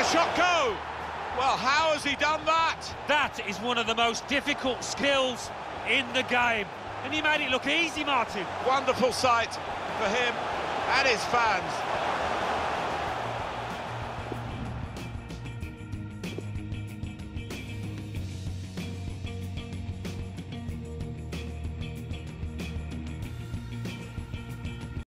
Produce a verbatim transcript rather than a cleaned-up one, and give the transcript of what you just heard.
shot go? Well, how has he done that? That is one of the most difficult skills in the game. And he made it look easy, Martin. Wonderful sight for him and his fans.